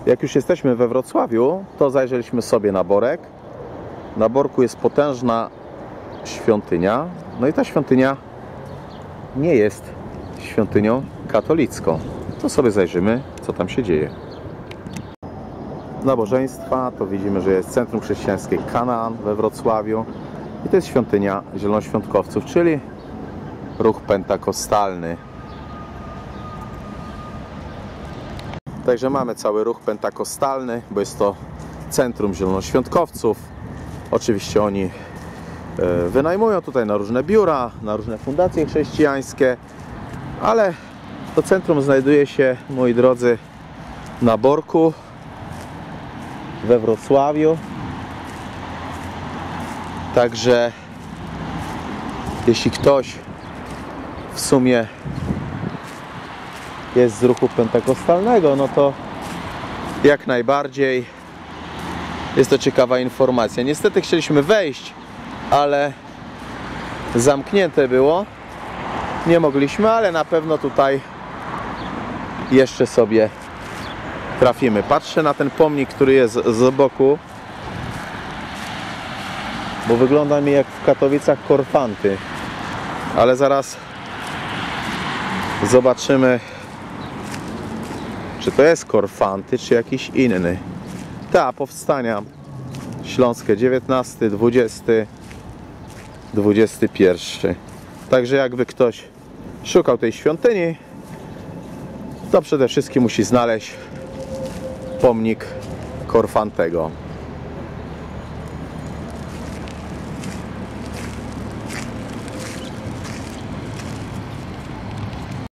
Jak już jesteśmy we Wrocławiu, to zajrzeliśmy sobie na Borek. Na Borku jest potężna świątynia. No i ta świątynia nie jest świątynią katolicką. To sobie zajrzymy, co tam się dzieje. Nabożeństwa, to widzimy, że jest Centrum Chrześcijańskie Kanaan we Wrocławiu. I to jest świątynia zielonoświątkowców, czyli ruch pentakostalny. Także mamy cały ruch pentakostalny, bo jest to Centrum Zielonoświątkowców. Oczywiście oni wynajmują tutaj na różne biura, na różne fundacje chrześcijańskie, ale to centrum znajduje się, moi drodzy, na Borku we Wrocławiu. Także jeśli ktoś w sumie jest z ruchu pentakostalnego, no to jak najbardziej jest to ciekawa informacja. Niestety chcieliśmy wejść, ale zamknięte było. Nie mogliśmy, ale na pewno tutaj jeszcze sobie trafimy. Patrzę na ten pomnik, który jest z boku, bo wygląda mi jak w Katowicach Korfanty. Ale zaraz zobaczymy, czy to jest Korfanty, czy jakiś inny. Ta, powstania śląskie, 19, 20, 21. Także jakby ktoś szukał tej świątyni, to przede wszystkim musi znaleźć pomnik Korfantego.